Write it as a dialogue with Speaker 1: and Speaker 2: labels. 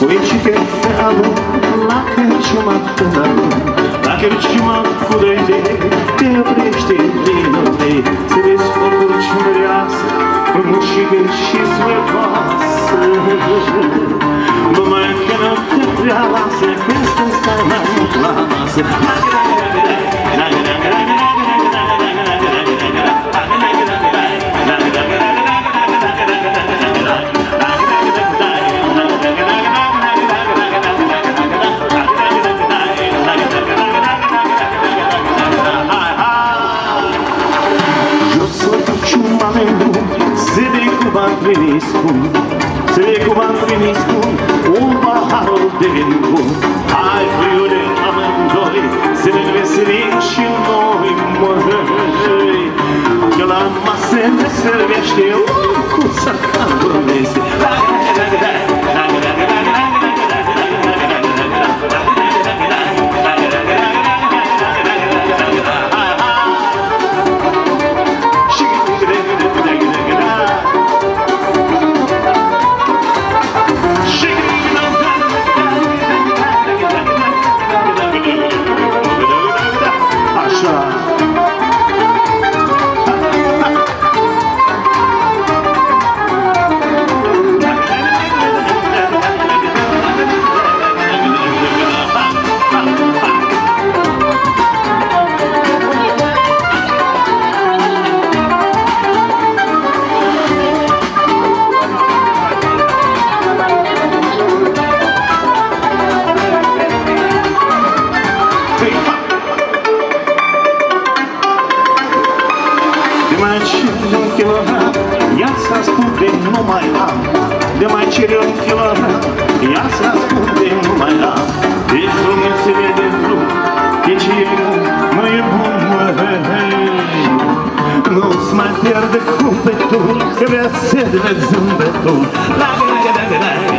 Speaker 1: Uite că alun la cărciuma până acum, la cărciuma cu doi te oprește plinul de să vezi o curciumăreasă, frumușigă și sfătoasă. Numai că nu te prea lasă, când stai mai mult la masă. Se vede cu bani primii spun un paharul de vin bun. Hai, fiule, amândoi, să ne veselim și noi, măi, că la masă ne servește un cuță ca Dumnezeu. Nu mai am, de mai cere un kilogram, ea se ascunde, nu mai am. Deci frumuțele de drum, deci nu e bun, măi. Nu-ți mai pierde cupetul, că vrea să-ți vezi zâmbetul. La, la, la, la, la, la.